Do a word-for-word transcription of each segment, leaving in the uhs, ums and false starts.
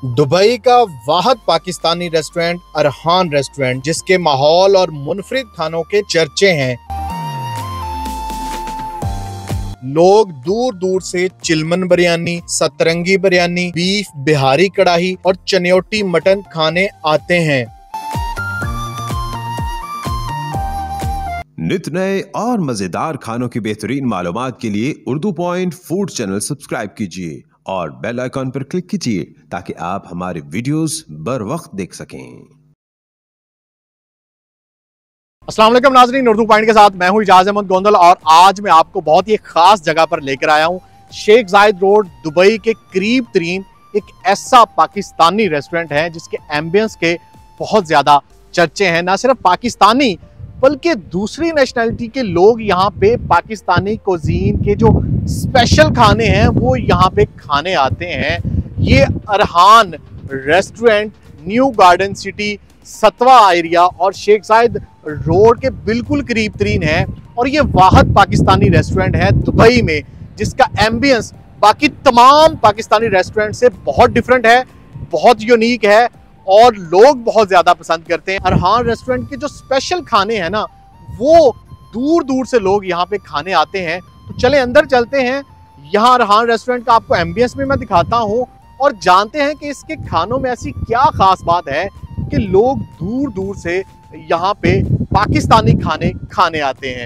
Dubai का Wahid Pakistani restaurant Arhan restaurant, जिसके माहौल और मुनफरिद खानों के चर्चे हैं। लोग दूर दूर से चिलमन बिरयानी, सतरंगी बिरयानी, बीफ बिहारी कढ़ाई और चनियोटी मटन खाने आते हैं। नित नए और मजेदार खानों की बेहतरीन मालूमात के लिए Urdu point food channel subscribe कीजिए और बेल आइकॉन पर क्लिक कीजिए ताकि आप हमारे वीडियोस बर वक्त देख सकें। अस्सलाम वालेकुम नाज़रीन, उर्दू पॉइंट के साथ मैं हूं इजाज़ अहमद गोंदल और आज मैं आपको बहुत ही खास जगह पर लेकर आया हूं। शेख जायद रोड दुबई के करीब तरीन एक ऐसा पाकिस्तानी रेस्टोरेंट है जिसके एम्बियंस के बहुत ज़्यादा चर्चे हैं। ना सिर्फ पाकिस्तानी बल्कि दूसरी नेशनलिटी के लोग यहाँ पे पाकिस्तानी कुजीन के जो स्पेशल खाने हैं वो यहाँ पे खाने आते हैं। ये Arhan restaurant new garden city Satwa area और शेख जायद रोड के बिल्कुल करीब तरीन है और ये वाहिद पाकिस्तानी रेस्टोरेंट है दुबई में जिसका एम्बियंस बाकी तमाम पाकिस्तानी रेस्टोरेंट से बहुत डिफरेंट है, बहुत यूनिक है और लोग बहुत ज़्यादा पसंद करते हैं। अरहान रेस्टोरेंट के जो स्पेशल खाने हैं ना वो दूर दूर से लोग यहाँ पे खाने आते हैं। तो चले अंदर चलते हैं, यहाँ अरहान रेस्टोरेंट का आपको एम्बियंस भी मैं दिखाता हूँ और जानते हैं कि इसके खानों में ऐसी क्या खास बात है कि लोग दूर दूर से यहाँ पे पाकिस्तानी खाने खाने आते हैं।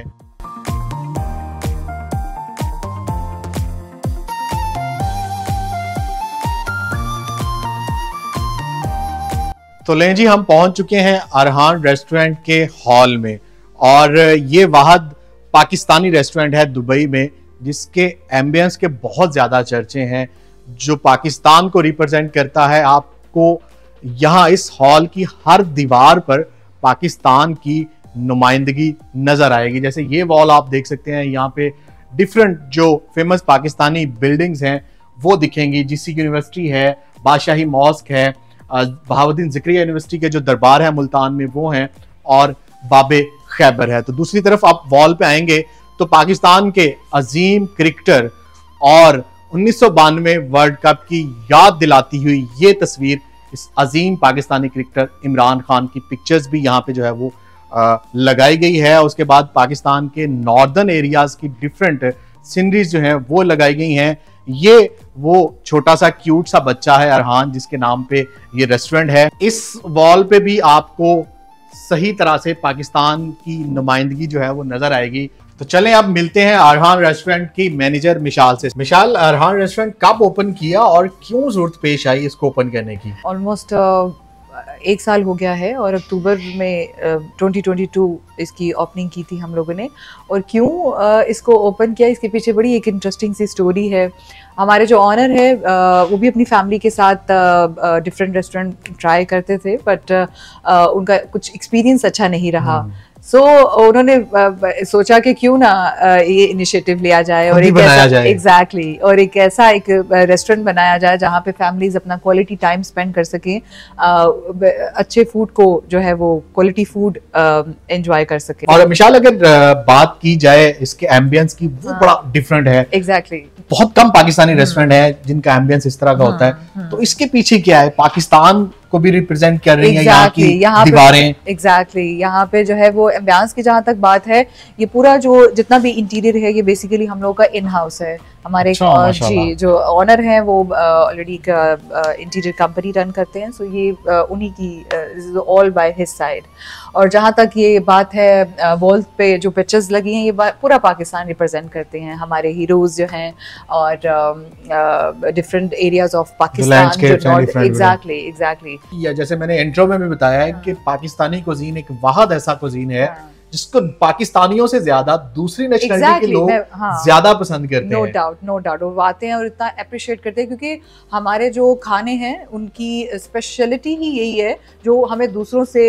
तो लें जी, हम पहुंच चुके हैं अरहान रेस्टोरेंट के हॉल में और ये वाहिद पाकिस्तानी रेस्टोरेंट है दुबई में जिसके एम्बियंस के बहुत ज़्यादा चर्चे हैं, जो पाकिस्तान को रिप्रेजेंट करता है। आपको यहाँ इस हॉल की हर दीवार पर पाकिस्तान की नुमाइंदगी नज़र आएगी। जैसे ये वॉल आप देख सकते हैं, यहाँ पे डिफरेंट जो फेमस पाकिस्तानी बिल्डिंग्स हैं वो दिखेंगी। जीसी यूनिवर्सिटी है, बादशाही मॉस्क है, बहाउद्दीन ज़िक्रिया यूनिवर्सिटी के जो दरबार है मुल्तान में वो हैं और बाबे खैबर है। तो दूसरी तरफ आप वॉल पे आएंगे तो पाकिस्तान के अजीम क्रिकेटर और उन्नीस सौ बानवे वर्ल्ड कप की याद दिलाती हुई ये तस्वीर इस अजीम पाकिस्तानी क्रिकेटर इमरान खान की पिक्चर्स भी यहाँ पे जो है वो आ, लगाई गई है। उसके बाद पाकिस्तान के नॉर्दर्न एरियाज की डिफरेंट सीनरीज जो हैं वो लगाई गई हैं। ये वो छोटा सा क्यूट सा बच्चा है अरहान जिसके नाम पे ये रेस्टोरेंट है। इस वॉल पे भी आपको सही तरह से पाकिस्तान की नुमाइंदगी जो है वो नजर आएगी। तो चलें अब मिलते हैं अरहान रेस्टोरेंट की मैनेजर मिशाल से। मिशाल, अरहान रेस्टोरेंट कब ओपन किया और क्यों जरूरत पेश आई इसको ओपन करने की? ऑलमोस्ट एक साल हो गया है और अक्टूबर में ट्वेंटी ट्वेंटी टू इसकी ओपनिंग की थी हम लोगों ने। और क्यों इसको ओपन किया, इसके पीछे बड़ी एक इंटरेस्टिंग सी स्टोरी है। हमारे जो ऑनर है वो भी अपनी फैमिली के साथ डिफरेंट रेस्टोरेंट ट्राई करते थे बट उनका कुछ एक्सपीरियंस अच्छा नहीं रहा। सो so, उन्होंने सोचा कि क्यों ना ये इनिशिएटिव लिया जाए और एक ऐसा एग्जैक्टली exactly, और एक ऐसा एक रेस्टोरेंट बनाया जाए जहाँ पे फैमिलीज अपना क्वालिटी टाइम स्पेंड कर सकें, अच्छे फूड को जो है वो क्वालिटी फूड एंजॉय कर सकें। और मिशाल, अगर बात की जाए इसके एम्बियंस की, वो हाँ, बड़ा डिफरेंट है। Exactly exactly. बहुत कम पाकिस्तानी रेस्टोरेंट है जिनका एम्बियंस इस तरह का होता है। तो इसके पीछे क्या है? पाकिस्तान को भी रिप्रेजेंट कर रही exactly, है यहाँ की यहाँ दीवारें। एग्जैक्टली exactly, यहाँ पे जो है वो एम्बियंस की जहाँ तक बात है, ये पूरा जो जितना भी इंटीरियर है ये बेसिकली हम लोग का इन हाउस है। हमारे अच्छा, जी जो ऑनर हैं वो ऑलरेडी एक इंटीरियर कंपनी रन करते हैं। सो ये उन्हीं की ऑल बाय हिज साइड। और जहाँ तक ये बात है वॉल पे जो पिक्चर्स लगी हैं ये पूरा पाकिस्तान रिप्रेजेंट करते हैं। हमारे हीरोज जो हैं और different areas of Pakistan. Exactly exactly या जैसे मैंने इंट्रो में भी बताया है कि पाकिस्तानी कुजीन एक वाहिद ऐसा कुजीन है जिसको पाकिस्तानियों से ज्यादा दूसरी नेशनलिटी exactly, के लोग हाँ, ज्यादा पसंद करते no हैं। नो डाउट नो डाउट वो आते हैं और इतना अप्रिशिएट करते हैं क्योंकि हमारे जो खाने हैं उनकी स्पेशलिटी ही यही है जो हमें दूसरों से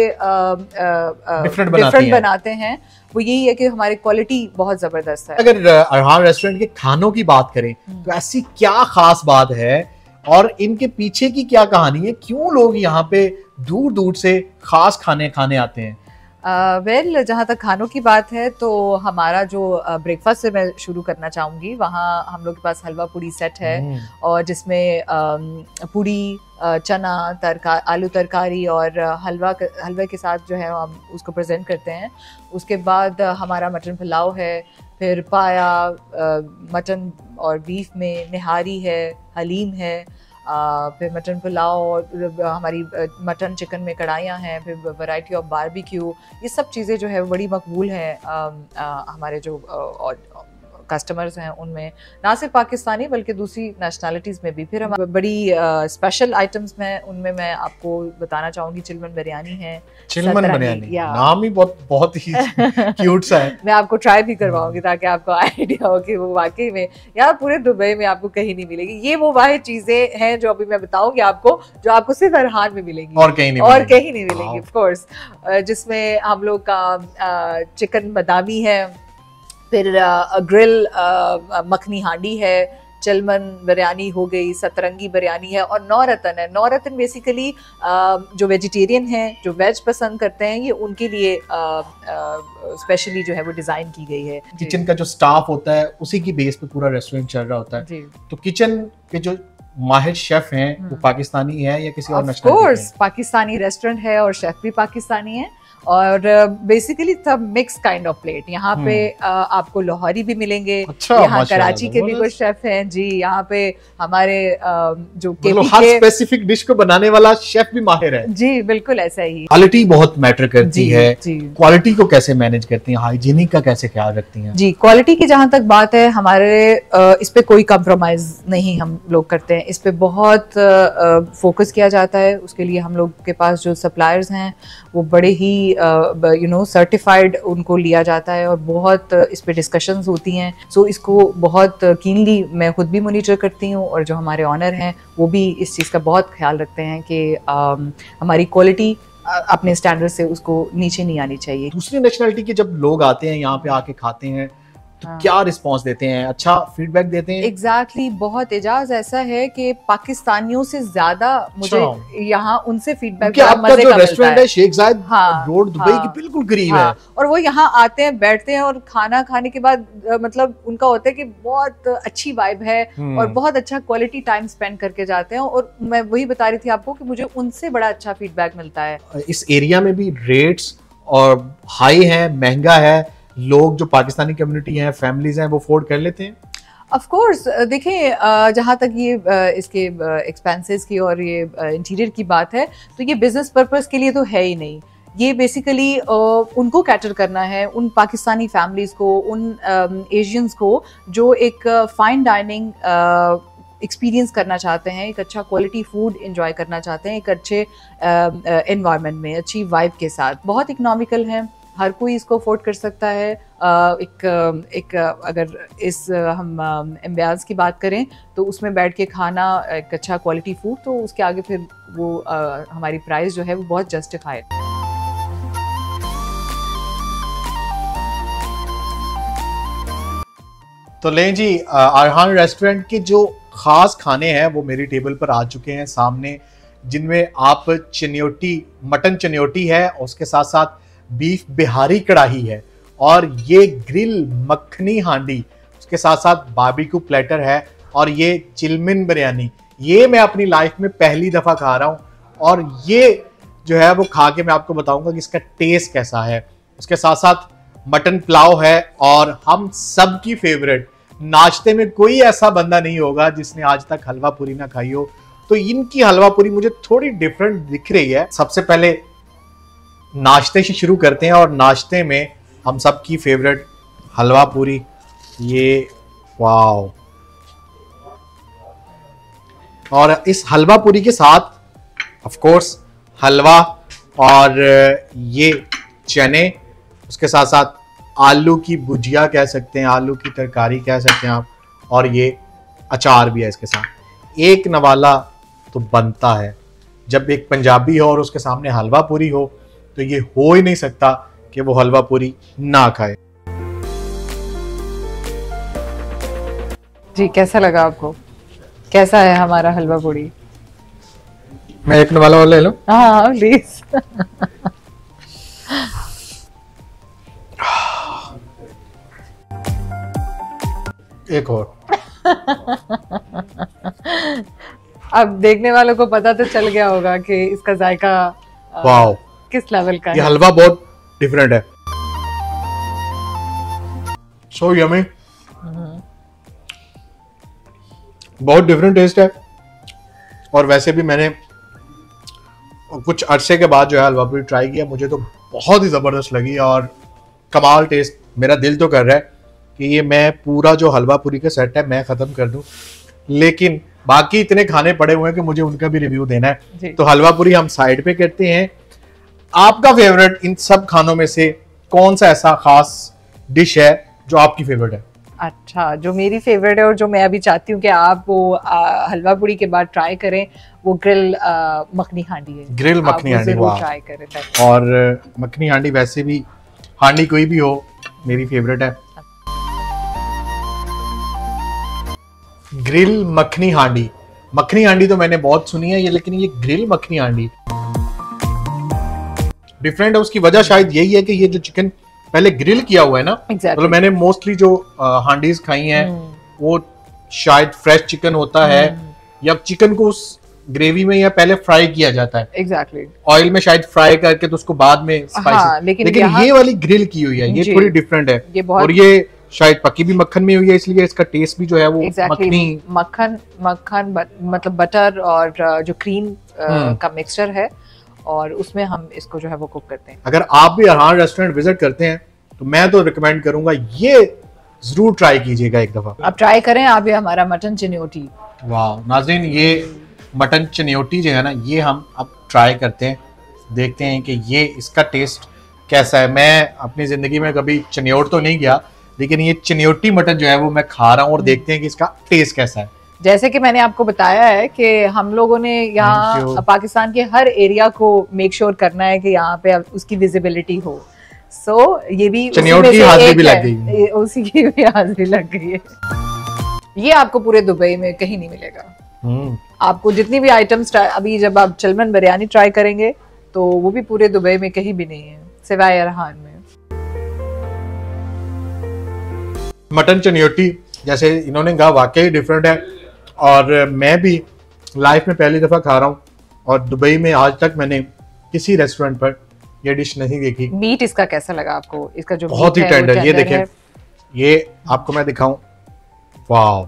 डिफरेंट बनाते, बनाते हैं। वो यही है कि हमारी क्वालिटी बहुत जबरदस्त है। अगर अरहान रेस्टोरेंट के खानों की बात करें तो ऐसी क्या खास बात है और इनके पीछे की क्या कहानी है? क्यों लोग यहाँ पे दूर दूर से खास खाने खाने आते हैं? वेल uh, well, जहाँ तक खानों की बात है तो हमारा जो ब्रेकफास्ट uh, से मैं शुरू करना चाहूँगी। वहाँ हम लोग के पास हलवा पूड़ी सेट है hmm. और जिसमें um, पूड़ी, uh, चना, तरका आलू तरकारी और हलवा हलवे के साथ जो है हम उसको प्रेजेंट करते हैं। उसके बाद uh, हमारा मटन पुलाव है, फिर पाया, uh, मटन और बीफ में निहारी है, हलीम है, Uh, फिर मटन पुलाव और हमारी मटन चिकन में कढ़ाइयाँ हैं, फिर वैरायटी ऑफ बारबेक्यू। ये सब चीज़ें जो है बड़ी मकबूल हैं uh, uh, हमारे जो uh, कस्टमर्स हैं उनमें, ना सिर्फ पाकिस्तानी बल्कि दूसरी नेशनलिटीज़ में भी। फिर हम बड़ी स्पेशल uh, आइटम्स में उनमें मैं आपको बताना चाहूँगी चिलमन बिरयानी है। चिलमन बिरयानी नाम ही बहुत बहुत ही क्यूट सा है। मैं आपको ट्राई भी करवाऊंगी ताकि आपको आइडिया हो कि वो वाकई में यार पूरे दुबई में आपको कहीं नहीं मिलेगी। ये वो वाहिद चीज़ें हैं जो अभी मैं बताऊंगी आपको, जो आपको सिर्फ अरहान में मिलेंगी और कहीं नहीं और कहीं नहीं मिलेंगी ऑफ कोर्स। जिसमें हम लोग का चिकन बादामी है, फिर ग्रिल मखनी हांडी है, चिलमन बिरयानी हो गई, सतरंगी बिरयानी है और नौरतन है। नौरतन बेसिकली जो वेजिटेरियन हैं, जो वेज पसंद करते हैं, ये उनके लिए स्पेशली जो है वो डिज़ाइन की गई है। किचन का जो स्टाफ होता है उसी की बेस पे पूरा रेस्टोरेंट चल रहा होता है। तो किचन के जो माहिर शेफ हैं वो पाकिस्तानी है या किसी और national? Of course Pakistani restaurant है और शेफ भी पाकिस्तानी है और बेसिकली सब मिक्स काइंड ऑफ प्लेट। यहाँ पे uh, आपको लाहौरी भी मिलेंगे, अच्छा, यहाँ कराची के भी कुछ शेफ हैं जी। यहाँ पे हमारे uh, जो मतलब हर स्पेसिफिक डिश को बनाने वाला शेफ भी माहिर है जी। बिल्कुल ऐसा ही। क्वालिटी बहुत मैटर करती जी, है जी। क्वालिटी को कैसे मैनेज करती हैं, हाइजीनिक का कैसे ख्याल रखती हैं? जी, क्वालिटी की जहाँ तक बात है हमारे uh, इस पे कोई कम्प्रोमाइज नहीं हम लोग करते हैं। इस पे बहुत फोकस uh, किया जाता है। उसके लिए हम लोग के पास जो सप्लायर्स हैं वो बड़े ही यू नो सर्टिफाइड उनको लिया जाता है और बहुत uh, इस पे डिस्कशंस होती हैं। सो so, इसको बहुत कीनली uh, मैं खुद भी मॉनिटर करती हूँ और जो हमारे ऑनर हैं वो भी इस चीज़ का बहुत ख्याल रखते हैं कि uh, हमारी क्वालिटी uh, अपने स्टैंडर्ड से उसको नीचे नहीं आनी चाहिए। दूसरी नेशनलिटी के जब लोग आते हैं यहाँ पे आके खाते हैं तो हाँ। क्या रिस्पांस देते हैं, अच्छा फीडबैक देते हैं? एग्जैक्टली exactly, बहुत एजाज ऐसा है कि पाकिस्तानियों से ज्यादा मुझे यहाँ उनसे फीडबैक आपका जो रेस्टोरेंट है शेख जायद हाँ, रोड दुबई हाँ, की बिल्कुल करीब हाँ, है और वो यहाँ आते हैं, बैठते हैं और खाना खाने के बाद मतलब उनका होता है कि बहुत अच्छी वाइब है और बहुत अच्छा क्वालिटी टाइम स्पेंड करके जाते हैं। और मैं वही बता रही थी आपको कि मुझे उनसे बड़ा अच्छा फीडबैक मिलता है। इस एरिया में भी रेट्स और हाई है, महंगा है, लोग जो पाकिस्तानी कम्युनिटी हैं, फैमिलीज हैं, वो अफोर्ड कर लेते हैं? ऑफ कोर्स देखिए, जहाँ तक ये इसके एक्सपेंसेस की और ये इंटीरियर की बात है तो ये बिजनेस पर्पस के लिए तो है ही नहीं। ये बेसिकली उनको कैटर करना है, उन पाकिस्तानी फैमिलीज को, उन एशियंस को जो एक फाइन डाइनिंग एक्सपीरियंस करना चाहते हैं, एक अच्छा क्वालिटी फूड एंजॉय करना चाहते हैं, एक अच्छे एनवायरनमेंट में, अच्छी वाइब के साथ। बहुत इकोनॉमिकल है, हर कोई इसको अफोर्ड कर सकता है। एक एक अगर इस हम एम्बियंस की बात करें तो उसमें बैठ के खाना, एक अच्छा क्वालिटी फूड, तो उसके आगे फिर वो हमारी प्राइस जो है वो बहुत जस्टिफाइड। तो लें जी, अरहान रेस्टोरेंट के जो खास खाने हैं वो मेरी टेबल पर आ चुके हैं सामने, जिनमें आप चनियोटी, मटन चनियोटी है, उसके साथ साथ बीफ बिहारी कढ़ाई है और ये ग्रिल मखनी हांडी, उसके साथ साथ बारबेक्यू प्लेटर है और ये चिलमन बिरयानी। ये मैं अपनी लाइफ में पहली दफ़ा खा रहा हूँ और ये जो है वो खा के मैं आपको बताऊंगा कि इसका टेस्ट कैसा है। उसके साथ साथ मटन पुलाव है और हम सब की फेवरेट, नाश्ते में कोई ऐसा बंदा नहीं होगा जिसने आज तक हलवा पूरी ना खाई हो, तो इनकी हलवा पूरी मुझे थोड़ी डिफरेंट दिख रही है। सबसे पहले नाश्ते से शुरू करते हैं और नाश्ते में हम सब की फेवरेट हलवा पूरी, ये वाओ। और इस हलवा पूरी के साथ ऑफ कोर्स हलवा और ये चने, उसके साथ साथ आलू की भुजिया कह सकते हैं, आलू की तरकारी कह सकते हैं आप, और ये अचार भी है इसके साथ। एक नवाला तो बनता है जब एक पंजाबी हो और उसके सामने हलवा पूरी हो, तो ये हो ही नहीं सकता कि वो हलवा पूरी ना खाए। जी, कैसा लगा आपको? कैसा है हमारा हलवा पूरी? मैं एक नवाला और ले लूं? हाँ प्लीज। एक और। अब देखने वालों को पता तो चल गया होगा कि इसका जायका अ, वाओ, किस लेवल का ये है। हलवा बहुत डिफरेंट है। सो यमी, बहुत डिफरेंट टेस्ट है। और वैसे भी मैंने कुछ अरसे के बाद जो है हलवा पूरी ट्राई किया, मुझे तो बहुत ही जबरदस्त लगी और कमाल टेस्ट। मेरा दिल तो कर रहा है कि ये मैं पूरा जो हलवा पूरी का सेट है मैं खत्म कर दूं, लेकिन बाकी इतने खाने पड़े हुए हैं कि मुझे उनका भी रिव्यू देना जी। है। तो हलवा पूरी हम साइड पे करते हैं। आपका फेवरेट इन सब खानों में से कौन सा ऐसा खास डिश है जो आपकी फेवरेट है? अच्छा, जो मेरी फेवरेट है और जो मैं अभी चाहती हूँ कि आप वो आ, हलवा पूरी के बाद ट्राई करें, वो ग्रिल आ, मखनी हांडी है। ग्रिल मखनी हांडी, वाह। ट्राई करें ताकि- और मखनी हांडी, वैसे भी हांडी कोई भी हो मेरी फेवरेट है। ग्रिल मखनी हांडी, मखनी हांडी तो मैंने बहुत सुनी है ये, लेकिन ये ग्रिल मखनी हांडी डिफरेंट है। उसकी वजह शायद यही है कि ये जो चिकन पहले ग्रिल किया हुआ है ना, Exactly. मतलब मैंने मोस्टली जो हांडीज खाई हैं वो शायद फ्रेश चिकन होता है या चिकन को उस ग्रेवी में या पहले फ्राई किया जाता है एग्जैक्टली ऑयल में, शायद फ्राई करके तो उसको बाद में स्पाइसी। हाँ, लेकिन, लेकिन यहाँ- ये वाली ग्रिल की हुई है, ये जी। थोड़ी डिफरेंट है। ये बहुत- और ये शायद पकी भी मक्खन में हुई है, इसलिए इसका टेस्ट भी जो है वो एग्जैक्टली मखनी। मक्खन मक्खन बट, मतलब बटर और अ, जो क्रीम हम्म। का मिक्सचर है, और उसमें हम इसको जो है वो कुक करते हैं। अगर आप भी अरहान रेस्टोरेंट विजिट करते हैं तो मैं तो रिकमेंड करूंगा ये जरूर ट्राई कीजिएगा एक दफा। अब ट्राई करें आप ये हमारा मटन चिन्योटी। वाह नाज़रीन, ये मटन चन्योटी जो है ना, ये हम अब ट्राई करते हैं, देखते हैं कि ये इसका टेस्ट कैसा है। मैं अपनी जिंदगी में कभी चन्योट तो नहीं गया, लेकिन ये चन्योटी मटन जो है वो मैं खा रहा हूँ और देखते हैं कि इसका टेस्ट कैसा है। जैसे कि मैंने आपको बताया है कि हम लोगों ने Thank यहाँ you. पाकिस्तान के हर एरिया को मेक श्योर sure करना है कि यहाँ पे अब उसकी विजिबिलिटी हो। सो so, ये भी उसी चन्योटी में से हाजिरी एक भी लग है। गई। ये- उसी की भी हाजिरी लग गई है। ये आपको पूरे दुबई में कहीं नहीं मिलेगा। हम्म, आपको जितनी भी आइटम्स अभी जब आप चिलमन बिरयानी ट्राई करेंगे तो वो भी पूरे दुबई में कहीं भी नहीं है सिवाय अरहान में। मटन चन्योटी जैसे इन्होंने कहा वाकई डिफरेंट है, और मैं भी लाइफ में पहली दफा खा रहा हूँ, और दुबई में आज तक मैंने किसी रेस्टोरेंट पर ये डिश नहीं देखी। मीट इसका कैसा लगा आपको? इसका जो बहुत ही meat है, वो टेंडर, ये tender देखें, है। ये आपको मैं दिखाऊं, वाह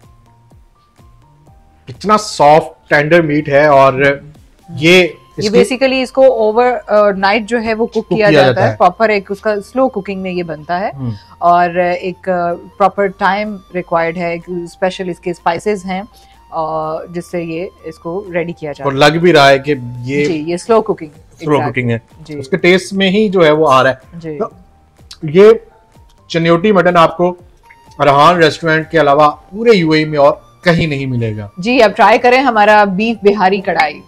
इतना सॉफ्ट टेंडर मीट है। और ये ये इसकी बेसिकली इसको ओवर नाइट जो है वो कुक किया, किया जाता, जाता है है। प्रॉपर, एक उसका स्लो कुकिंग में ये बनता है, हम्म, और एक प्रॉपर टाइम रिक्वायर्ड है, स्पेशल इसके स्पाइसेस हैं और जिससे ये इसको रेडी किया जाता और लग भी रहा है कि ये है। जी, ये स्लो कुकिंग स्लो कुकिंग है, जी उसके टेस्ट में ही जो है वो आ रहा है। जी। तो ये चन्योटी मटन आपको अरहान रेस्टोरेंट के अलावा पूरे यूएई में और कहीं नहीं मिलेगा। जी, अब ट्राई करें हमारा बीफ बिहारी कढ़ाई।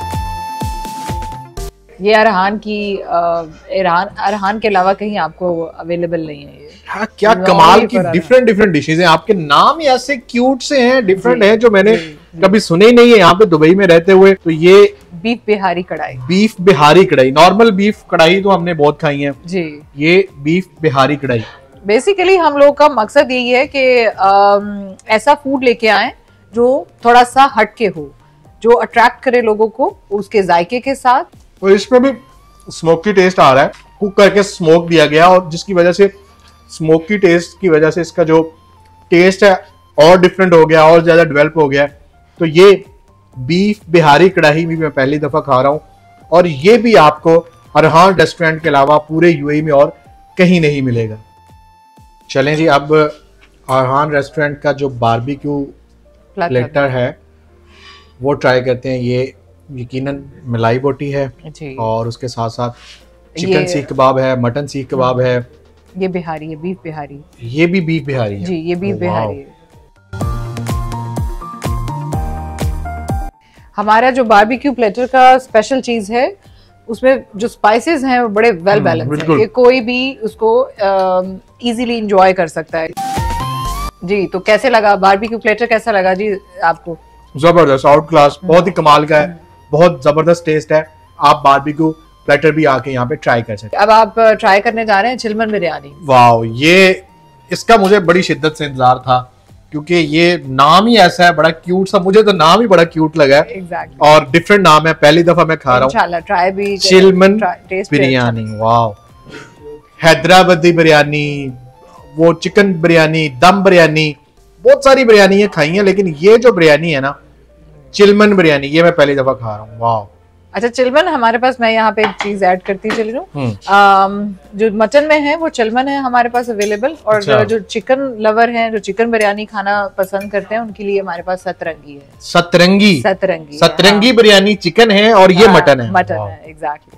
ये अरहान की अरहान अरहान के अलावा कहीं आपको अवेलेबल नहीं है ये। हाँ, क्या नॉर्मल कमाल ही की पर आ डिफरेंट डिफरेंट डिशेज हैं। आपके नाम ही ऐसे क्यूट से हैं, डिफरेंट जी, हैं, जो मैंने जी, जी। कभी सुने ही नहीं है यहाँ पे दुबई में रहते हुए। तो ये बीफ बिहारी कढ़ाई। बीफ बिहारी कढ़ाई, नॉर्मल बीफ कढ़ाई तो हमने बहुत खाई है, जी, ये बीफ बिहारी कढ़ाई। बेसिकली हम लोग का मकसद यही है कि अम, ऐसा फूड लेके आए जो थोड़ा सा हटके हो, जो अट्रैक्ट करे लोगों को उसके जायके के साथ। और इसमें भी स्मोकी टेस्ट आ रहा है, कुक करके स्मोक दिया गया, और जिसकी वजह से स्मोकी टेस्ट की वजह से इसका जो टेस्ट है और डिफरेंट हो गया और ज्यादा डेवलप हो गया। तो ये बीफ बिहारी कढ़ाई भी मैं पहली दफा खा रहा हूँ, और ये भी आपको अरहान रेस्टोरेंट के अलावा पूरे यूएई में और कहीं नहीं मिलेगा। चलें जी, अब अरहान रेस्टोरेंट का जो बारबेक्यू प्लेटर है वो ट्राई करते हैं। ये यकीनन मलाई बोटी है, जी, और उसके साथ साथ चिकन ये- सीख कबाब है, मटन सीख कबाब है, ये बिहारी है, बीफ बिहारी। ये भी बीफ बिहारी है। जी, ये बीफ वाह। बिहारी है। हमारा जो बारबेक्यू प्लेटर का स्पेशल चीज है, उसमें जो स्पाइसेस हैं वो बड़े वेल हम्म, बैलेंस हैं बिल्कुल। कि कोई भी उसको इजीली एंजॉय कर सकता है। जी, तो कैसे लगा बारबेक्यू प्लेटर, कैसा लगा जी आपको? जबरदस्त, आउट क्लास, बहुत ही कमाल का है, बहुत जबरदस्त टेस्ट है। आप बारबेक्यू प्लेटर भी आके यहाँ पे ट्राई कर सकते अब आप ट्राई करने जा रहे हैं चिलमन बिरयानी। हैं। वाह, ये इसका मुझे बड़ी शिद्दत से इंतजार था क्योंकि ये नाम ही ऐसा है, बड़ा क्यूट सा, मुझे तो नाम ही बड़ा क्यूट लगा है। exactly. और डिफरेंट नाम है, पहली दफा मैं खा रहा हूँ। इंशाल्लाह ट्राई भी, चिलमन टेस्ट बिरयानी, वाह। हैदराबादी बिरयानी, वो चिकन बिरयानी, दम बिरयानी, बहुत सारी बिरयानी है खाई है, लेकिन ये जो बिरयानी है ना, चिलमन बिरयानी, ये मैं पहली दफा खा रहा हूँ, वाह। अच्छा चिलमन हमारे पास, मैं यहाँ पे एक चीज ऐड करती चली हूँ, जो मटन में है वो चिलमन है हमारे पास अवेलेबल, और अच्छा। जो चिकन लवर हैं, जो चिकन बिरयानी खाना पसंद करते हैं, उनके लिए हमारे पास सतरंगी है। सतरंगी सतरंगी सतरंगी हाँ। बिरयानी चिकन है और ये हाँ, मटन है। मटन है, एग्जैक्टली।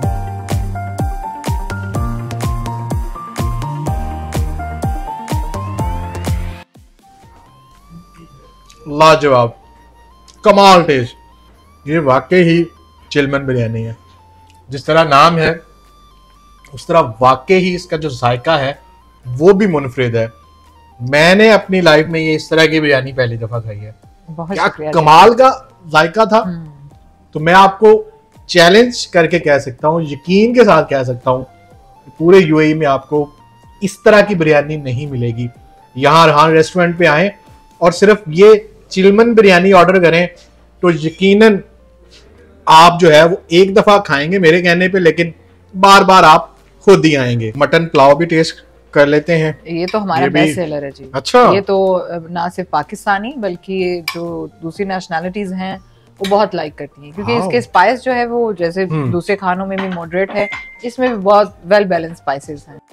लाजवाब, कमाल टेस्ट, ये वाकई ही चिलमन बिरयानी है। जिस तरह नाम है उस तरह वाकई ही इसका जो जायका है वो भी मुनफरिद है। मैंने अपनी लाइफ में ये इस तरह की बिरयानी पहली दफा खाई है। क्या कमाल का जायका था। तो मैं आपको चैलेंज करके कह सकता हूँ, यकीन के साथ कह सकता हूँ, पूरे यूएई में आपको इस तरह की बिरयानी नहीं मिलेगी। यहाँ अरहान रेस्टोरेंट पे आए और सिर्फ ये चिलमन बिरयानी ऑर्डर करें तो यकीनन आप जो है वो एक दफा खाएंगे मेरे कहने पे, लेकिन बार बार आप खुद ही आएंगे। मटन पुलाव भी टेस्ट कर लेते हैं। ये तो हमारा बेस्ट सेलर है जी। अच्छा, ये तो ना सिर्फ पाकिस्तानी बल्कि जो दूसरी नेशनैलिटीज हैं वो बहुत लाइक करती हैं, क्योंकि हाँ। इसके स्पाइस जो है वो जैसे दूसरे खानों में भी मॉडरेट है, इसमें भी बहुत वेल बैलेंस स्पाइसेस हैं।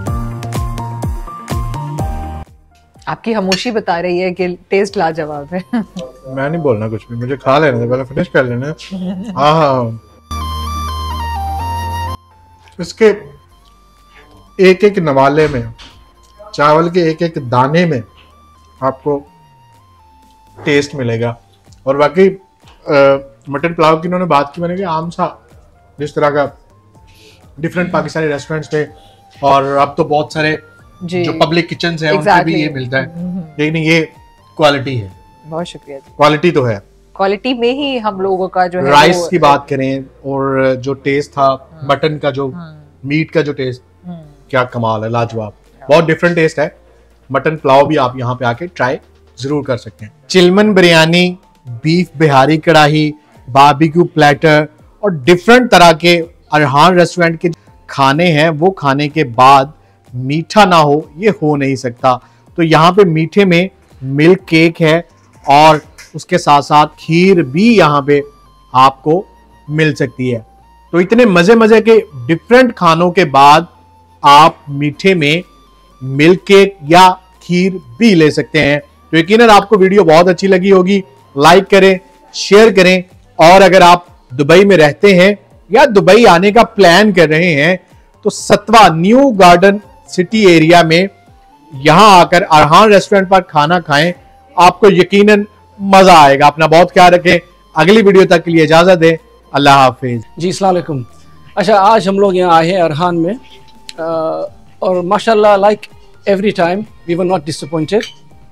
आपकी खामोशी बता रही है कि टेस्ट लाजवाब है। मैं नहीं बोलना कुछ भी, मुझे खा लेने दे, पहले फिनिश कर लेने। हाँ हाँ, इसके एक एक नवाले में, चावल के एक एक दाने में आपको टेस्ट मिलेगा। और बाकी मटन पुलाव की इन्होंने बात की, मैंने कहा आम सा जिस तरह का डिफरेंट पाकिस्तानी रेस्टोरेंट्स थे, और अब तो बहुत सारे जो पब्लिक किचन है exactly. उनपे भी ये मिलता है, लेकिन ये क्वालिटी है। बहुत शुक्रिया जी। क्वालिटी तो है, क्वालिटी में ही हम लोगों का जो है राइस की बात करें और जो टेस्ट था मटन का, जो मीट का जो टेस्ट, क्या कमाल है, लाजवाब, बहुत डिफरेंट टेस्ट है। मटन पुलाव भी आप यहाँ पे आके ट्राई जरूर कर सकते हैं। चिलमन बिरयानी, बीफ बिहारी कढ़ाई, बारबेक्यू प्लेटर और डिफरेंट तरह के अरहान रेस्टोरेंट के खाने हैं, वो खाने के बाद मीठा ना हो ये हो नहीं सकता। तो यहाँ पे मीठे में मिल्क केक है और उसके साथ साथ खीर भी यहाँ पे आपको मिल सकती है। तो इतने मजे मजे के डिफरेंट खानों के बाद आप मीठे में मिल्क केक या खीर भी ले सकते हैं। तो यकीनन आपको वीडियो बहुत अच्छी लगी होगी, लाइक करें, शेयर करें, और अगर आप दुबई में रहते हैं या दुबई आने का प्लान कर रहे हैं तो सतवा न्यू गार्डन सिटी एरिया में यहां आकर अरहान रेस्टोरेंट पर खाना खाएं, आपको यकीनन मजा आएगा। अपना बहुत ख्याल रखें। अगली वीडियो तक के लिए इजाजत दें, अल्लाह हाफिज जी। अस्सलाम वालेकुम। अच्छा, आज हम लोग यहाँ आए हैं अरहान में, आ, और माशाल्लाह like every time we were not disappointed,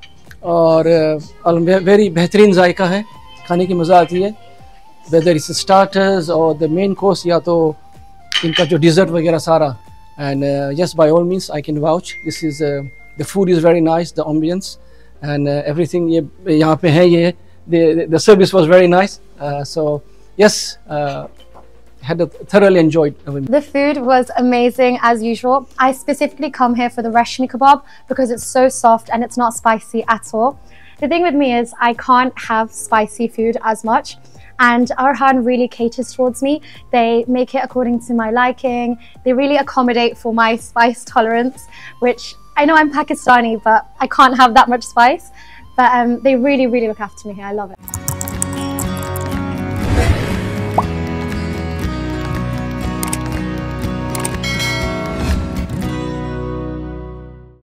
और वेरी बेहतरीन जायका है, खाने की मज़ा आती है, वेदर इट्स स्टार्टर्स और द मेन कोर्स या तो इनका जो डिज़र्ट वगैरह सारा। And uh, yes, by all means, I can vouch. This is uh, the food is very nice, the ambience and uh, everything. ये यहाँ पे है ये the the service was very nice. Uh, so yes, uh, had a thoroughly enjoyed. The food was amazing as usual. I specifically come here for the rashmi kebab because it's so soft and it's not spicy at all. The thing with me is I can't have spicy food as much. And Arhan really caters towards me. They make it according to my liking. They really accommodate for my spice tolerance, which I know I'm Pakistani, but I can't have that much spice. But um, they really, really look after me here. I love it.